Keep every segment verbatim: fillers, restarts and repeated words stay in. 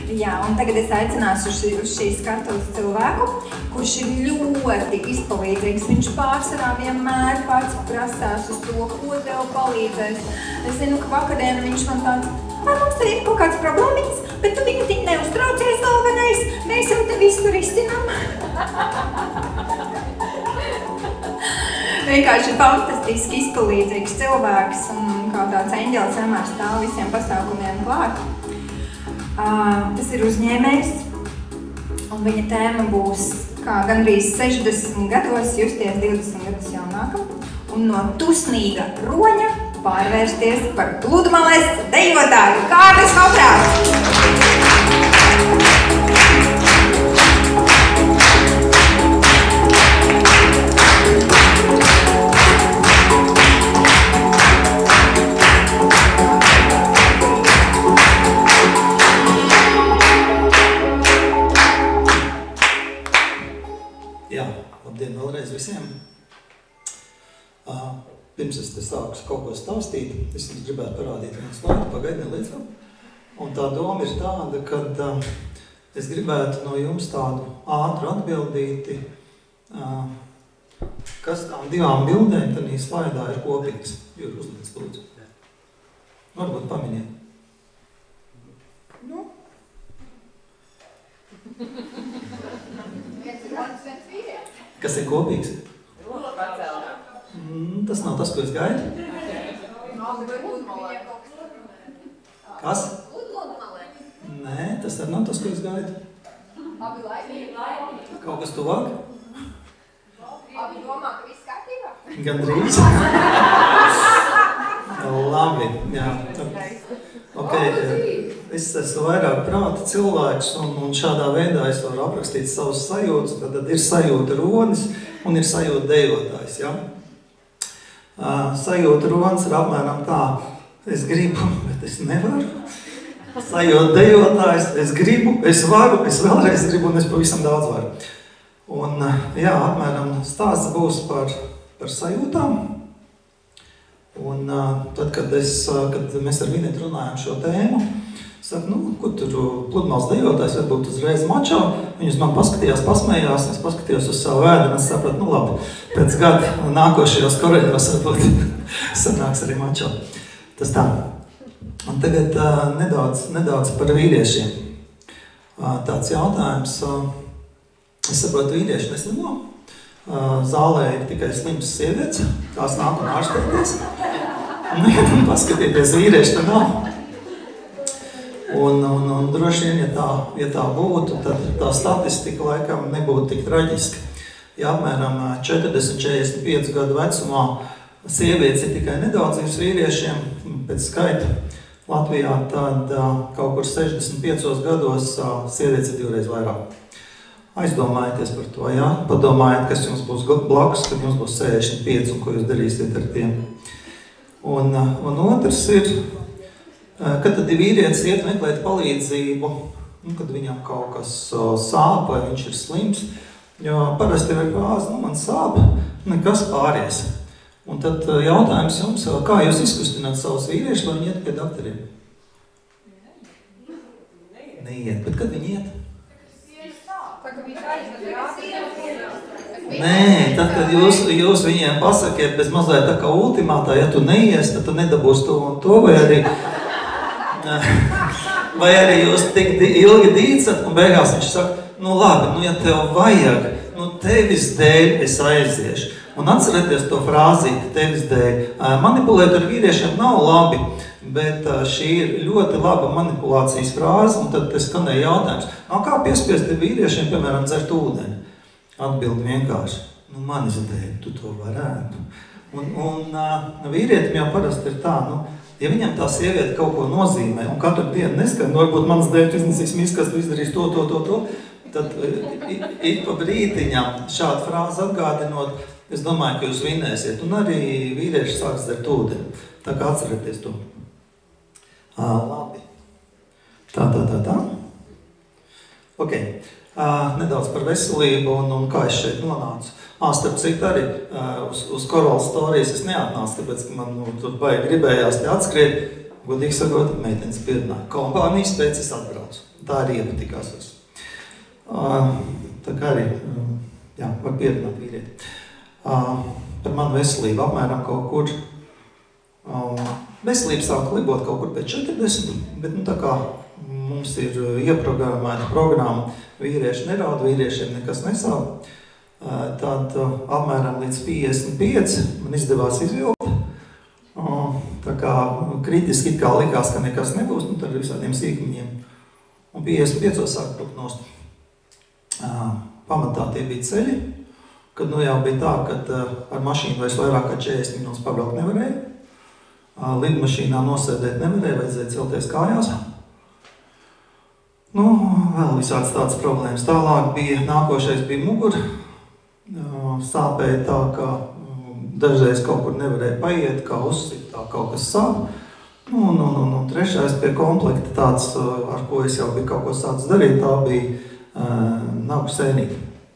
Jā, un tagad es aicināšu uz, uz šīs skatuves cilvēku, kurš ir ļoti izpalīdzīgs. Viņš pārsvarā vienmēr pats prasās uz to, ko tev palīdzēs. Es zinu, ka vakardienu viņš man tāds, vai mums te ir kaut kāds problēmīgs, bet tu viņu tik neuztraucies galvenais, mēs jau te visu risinām. Vienkārši fantastiski izpalīdzīgs cilvēks un kā tāds eņģelis vienmēr stāv visiem pasākumiem klāt. Uh, tas ir uzņēmējs, un viņa tēma būs, kā gandrīz sešdesmit gados justies divdesmit gadus jaunākam, un no tusnīga roņa pārvērsties par pludmales dejotāju. Kārlis Hoprāts! Visiem. Uh, pirms es te sāku kaut ko stāstīt, es jums gribētu parādīt vienu slaidu, pagaidi nelīdz. Un tā doma ir tāda, ka uh, es gribētu no jums tādu ātru atbildīti, uh, kas tām divām bildēm tanī slaidā ir kopīgs. Jūri, uzliec, lūdzu. Varbūt paminiet. Nu? Kas ir kopīgs? Mm, tas nav tas, ko es gaidu. Kas? Nē, tas arī nav tas, ko es gaidu. Kaut kas tuvāk? Abi domā, ka viss kārtībā? Gandrīz. Labi, jā. Okay, es esmu vairāk prāta cilvēks, un, un šādā veidā es varu aprakstīt savus sajūtas, tad, tad ir sajūta ronis un ir sajūta dejotājs. Ja? Uh, sajūta ronis ir apmēram tā, es gribu, bet es nevaru. Sajūta dejotājs, es gribu, es varu, es vēlreiz gribu un es pavisam daudz varu. Un jā, apmēram stāsts būs par, par sajūtām. Un uh, tad, kad, es, uh, kad mēs ar Vinetu runājam šo tēmu, saku, nu, kur tur pludmales dejotājs, varbūt uzreiz mačo, viņi uz man paskatījās, pasmējās, es paskatījos uz savu vēdu, un es sapratu, nu labi, pēc gada nākošajos koreļos varbūt sanāks arī mačo. Tas tā. Un tagad uh, nedaudz, nedaudz par vīriešiem. Uh, tāds jautājums, uh, es saprotu, vīrieši neslimo. Uh, zālē ir tikai slims sievietes, tās nāk un ārstēties. Un paskatīties, vīrieši tā nav. Un, un, un droši vien, ja tā, ja tā būtu, tad tā statistika laikam nebūtu tik traģiska. Ja apmēram četrdesmit līdz četrdesmit pieci gadu vecumā sievietes ir tikai nedaudz uz vīriešiem, pēc skaita Latvijā, tad uh, kaut kur sešdesmit piecos gados uh, sievietes ir divreiz vairāk. Aizdomājieties par to, jā? Padomājiet, kas jums būs blakus, kad jums būs sešdesmit pieci un ko jūs darīsiet ar tiem. Un, un otrs ir, kad tad vīrietis iet meklēt palīdzību, nu, kad viņam kaut kas sāp vai viņš ir slims, jo parasti ir frāze, nu man sāp, nekas pāries. Un tad jautājums jums, kā jūs izkustināt savus vīriešus, lai viņi iet pie doktoriem? Neiet, bet kad viņi iet? Nē, tad, kad jūs, jūs viņiem pasakiet bez mazliet tā kā ultimātā, ja tu neies, tad tu nedabūsi to un to, vai arī, vai arī jūs tik ilgi dīcat, un beigās viņš saka, nu labi, nu ja tev vajag, nu tevis dēļ es aiziešu. Un atcerieties to frāzīti, tevis dēļ. Manipulēt ar vīriešiem nav labi, bet šī ir ļoti laba manipulācijas frāze, un tad te skanēja jautājums, no kā piespiest vīriešiem, piemēram, dzert ūdeni? Atbildi vienkārši, nu manis dēļ, tu to varētu. Un, un uh, vīrietim jau parasti ir tā, nu, ja viņam tā sieviete kaut ko nozīmē, un katru dienu neskan, nu varbūt manas dēļ tu iznesīs miskas, tu izdarīs to, to, to, to, tad ik pa brītiņam šādu frāzi atgādinot, es domāju, ka jūs vinēsiet, un arī vīrieši sāks dzert ūdeni. Tā kā atcerieties to. Uh, labi. Tā, tā, tā, tā. Ok. Uh, nedaudz par veselību un, un kā es šeit nonācu. Ah, starp citu arī uh, uz, uz Coral Stories es neatnācu, tāpēc, ka man nu, tur baigi gribējās te atskriet, godīgi sakot, meitenes piedināja. Kompānijas pēc es atbraucu. Tā arī iepatikās viss. Tā kā arī, jā, var pierunāt vīrieti. Par manu veselību apmēram kaut kur. Veselība sāk klibot kaut kur pēc četrdesmit, bet nu tā kā mums ir ieprogrammēta programma, vīrieši neraud, vīriešiem nekas nesāp, tad apmēram līdz piecdesmit pieci man izdevās izvilkt. Tā kā kritiski it kā likās, ka nekas nebūs, nu tad visādiem sīkumiņiem. Un piecdesmit piecos sāk brukt nost. Pamatā tie bija ceļi, kad nu jau bija tā, ka ar mašīnu vairs vairāk kā četrdesmit minūtes pabraukt nevarēja. Lidmašīnā nosēdēt nevarēja, vajadzēja celties kājās. Nu, vēl visāds tāds problēmas. Tālāk bija, nākošais bija mugura. Sāpēja tā, ka dažreiz kaut kur nevarēja paiet, kā uzsit, tā kaut kas sāp. Nu, nu, nu, nu, trešais pie komplekta tāds, ar ko es jau biju kaut ko sācis darīt, tā bija uh, nagu sēnīte.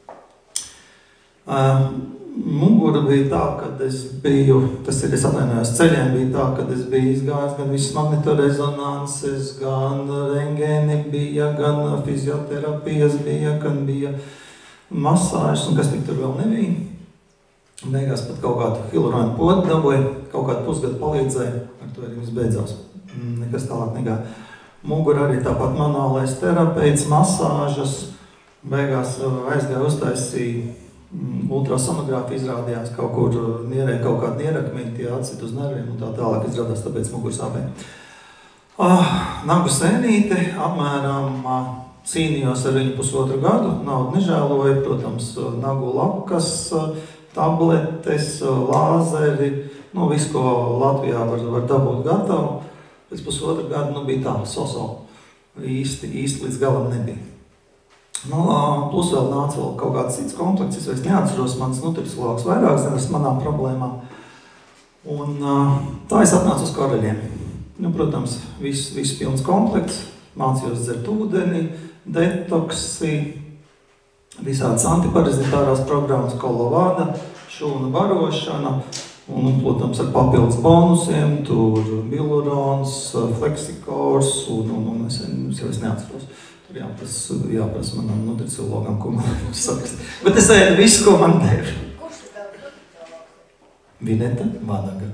Uh, Mugura bija tā, kad es biju, tas ir, es atvainojos, ceļiem bija tā, kad es biju izgājis gan visas magnetorezonanses, gan rengēni bija, gan fizioterapijas bija, gan bija masāžas un kas tik tur vēl nebija. Beigās pat kaut kādu hialuroņu podu dabūja, kaut kādu pusgadu palīdzēja, ar to arī viss beidzās. Nekas tālāk negāja. Mugura arī tāpat manuālais terapeits, masāžas, beigās aizgāja uztaisīja ultrasonogrāfija, izrādījās kaut kur nierē kaut kādu nierakmeņu, tie atsit uz nerviem un tā tālāk izrādās, tāpēc muguras sāpēja. Ah, nagu sēnīte, apmēram cīnījos ar viņu pusotru gadu, naudu nežēloju, protams, nagu lakas, tabletes, lāzeri, nu visu, ko Latvijā var, var dabūt gatavu. Pēc pusotru gadu nu, bija tā, so-so, īsti, īsti līdz galam nebija. Nu, plus vēl nāca vēl kaut kāds cits komplekts, es vairs neatceros, mans nutricionāls vairāk zinas manām problēmām. Un tā es atnācu uz Koreļiem. Nu, protams, viss, viss pilns komplekts, mācījos dzert ūdeni, detoksi, visādas antiparazitārās programmas, kolovāda, šūnu barošana, un, protams, ar papildus bonusiem, tur bilurons, fleksikors, un, un, un es, es jau es neatceros. Tur jāprasa, jāprasa manam nutricionologam, ko man sakst. Bet es ēdu visu, ko man deva. Kurš ir tev nutricionologs? Vineta Vanaga.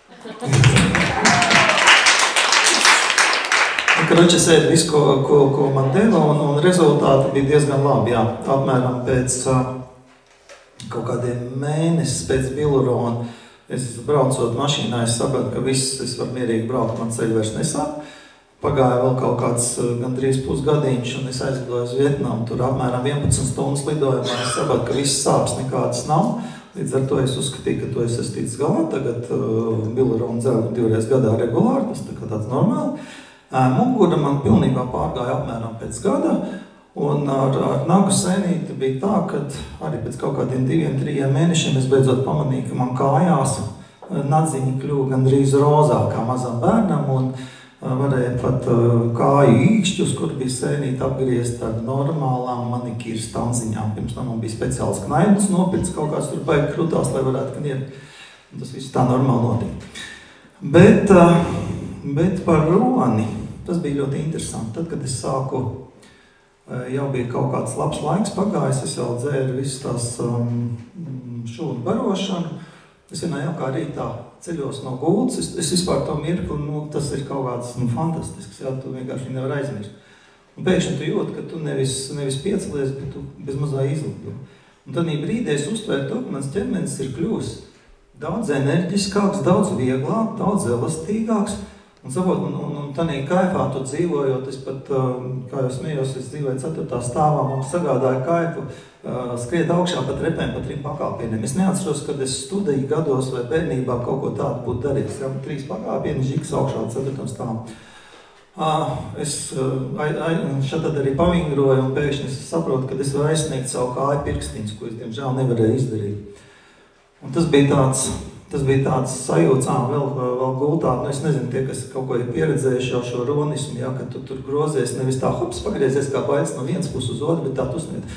Karoči, es ēdu visu, ko, ko, ko man deva, un, un rezultāti bija diezgan labi. Jā, apmēram pēc uh, kaut kādiem mēnesis pēc bilurona, es braucot mašīnā, es sapratu, ka viss, es varu mierīgi braukt, man ceļu vairs nesāk. Pagāja vēl kaut kāds gandrīz pusgadiņš, un es aizlidoju uz Vietnamu. Tur apmēram vienpadsmit stundas lidojumā. Es sapratu, ka visas sāpes nekādas nav. Līdz ar to es uzskatīju, ka to es esmu ticis galā. Tagad uh, biluronu dzeru divreiz gadā regulāri, tas tā kā tāds normāli. Uh, mugura man pilnībā pārgāja apmēram pēc gada. Un ar, ar nagu sēnīti bija tā, ka arī pēc kaut kādiem diviem, trījiem mēnešiem es beidzot pamanīju, ka man kājās nadziņi kļuva gandrīz rozā kā mazam bērnam. Un, varēja pat kāju īkšķus, kur bija sēnīti apgriezt ar normālām manikīru stanziņām. Pirms tam man bija speciāls knaidus nopirts, kaut kāds tur baigi krutās, lai varētu kniept. Tas viss tā normāli notika. Bet, bet par roni, tas bija ļoti interesanti. Tad, kad es sāku, jau bija kaut kāds labs laiks pagājis, es jau dzēru visas tās um, šūnu barošanu. Es vienā jau kā rītā ceļos no gultas, es, es vispār to mirkli, nu, tas ir kaut kāds nu, fantastisks, jā, tu vienkārši nevar aizmirst. Un pēkšņi tu jūti, ka tu nevis, nevis piecelies, bet tu bez mazā izlido. Un tad brīdī es uztvēru to, ka mans ķermenis ir kļuvis daudz enerģiskāks, daudz vieglāk, daudz elastīgāks. Un saprot, un, un, un tanī kaifā tu dzīvojot, es pat, kā jau smējos, es dzīvoju ceturtā stāvā, mums sagādāja kaifu, skriet augšā pa trepēm, pa trim pakāpieniem. Es neatceros, kad es studiju gados vai bērnībā kaut ko tādu būtu darījis. Jā, trīs pakāpieni, žiks augšā ceturtam stāvam. Es šad tad arī pavingroju un pēkšņi es saprotu, ka es varu aizsniegt savu kāju pirkstiņus, ko es, diemžēl, nevarēju izdarīt. Un tas bija tāds, tas bija tāds sajūts, ā, vēl, vēl gultā, nu es nezinu, tie, kas kaut ko ir pieredzējuši jau šo ronismu, jā, ka tu tur grozies, nevis tā, hops, pagriezies kā baids no vienas puses uz otru, bet tā tu sniet.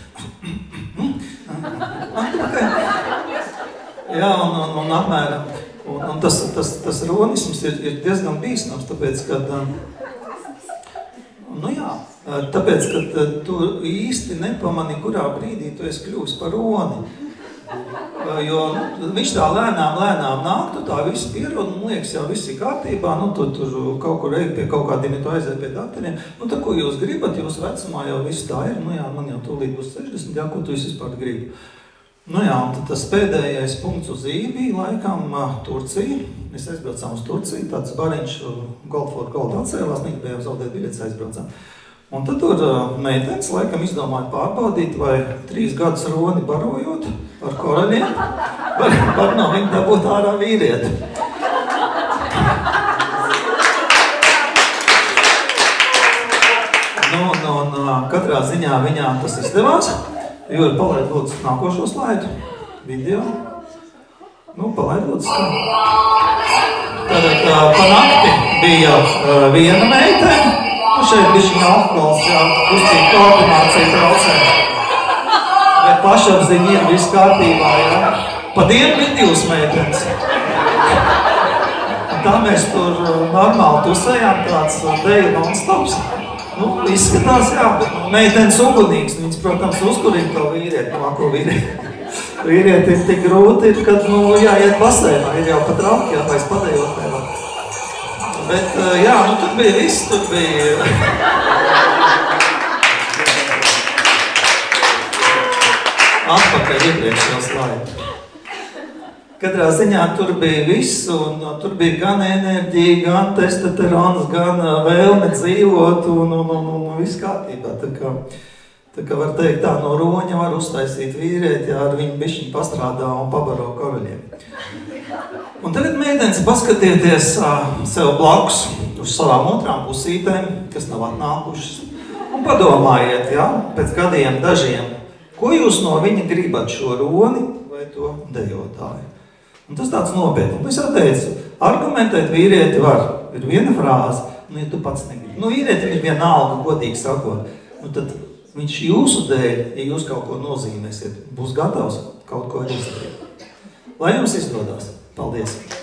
Jā, un, un, un apmēram, un, un tas, tas, tas ronisms ir, ir diezgan bīstams, tāpēc, kad, nu jā, Tāpēc, ka tu īsti nepamani, kurā brīdī tu esi kļūst par roni. Jo nu, viņš tā lēnām, lēnām nāk, tu tā viss pierod, un liekas, jau viss ir kārtībā, nu, tu tur kaut kur ej pie kaut kādiem, ja tu aiziet pie dakteriem. Nu, tā, ko jūs gribat, jūs vecumā jau viss tā ir, nu jā, man jau tūlīt būs sešdesmit, jā, ko tu vispār gribi. Nu jā, un tad tas pēdējais punkts uz I bija laikam Turcija. Mēs aizbraucām uz Turciju, tāds bariņš Goldford Gold atcēlās, negribējām zaudēt biļetes, aizbraucām. Un tad tur meitenes laikam izdomāja pārbaudīt, vai trīs gadus roni barojot ar koraļiem, var, var no viņa dabūt ārā vīrieti. Nu, nu, un katrā ziņā viņām tas izdevās. Jūri, palaid lūdzu nākošo slaidu, video. Nu, palaid lūdzu skan. Tātad pa nakti bija viena meitene. Nu, šeit bišķiņa alkohols, jā, uztīt koordinācija traucē. Bet pašapziņa ir viss kārtībā, jā. Pa dienu bija divas meitenes. Un tā mēs tur normāli tusējām, tāds deju non-stops. Nu, izskatās, jā, bet meitenes ugunīgs. Viņas, protams, uzkurina to vīrieti. Nu, ko vīrieti? Vīrieti ir tik grūti, kad, nu, jāiet basēnā. Ir jau pat rauki, jā, vai padējot nevar. Bet, jā, nu, tur bija viss, tur bija... Atpakaļ iepriekšējā slaidu. Katrā ziņā tur bija viss, un tur bija gan enerģija, gan testosterons, gan vēlme dzīvot, un, un, un, un viss kārtībā. Tā kā, tā kā var teikt, tā no roņa var uztaisīt vīrieti, ja ar viņu bišķiņu pastrādā un pabaro koraļiem. Un tagad, meitenes, paskatieties sev blakus uz savām otrām pusītēm, kas nav atnākušas, un padomājiet, ja, pēc gadiem dažiem, ko jūs no viņa gribat, šo roni vai to dejotāju. Un tas tāds nopietni. Es jau teicu, argumentēt vīrieti var. Ir viena frāze, nu, ja tu pats negribi. Nu, vīrietim ir viena alga, godīgi sakot. Nu, tad viņš jūsu dēļ, ja jūs kaut ko nozīmēsiet, būs gatavs kaut ko izdarīt. Lai jums izdodas. Paldies!